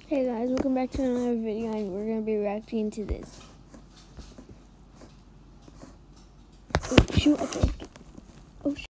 Hey guys, welcome back to another video, and we're going to be reacting to this. Oh, shoot, okay. Oh, shoot.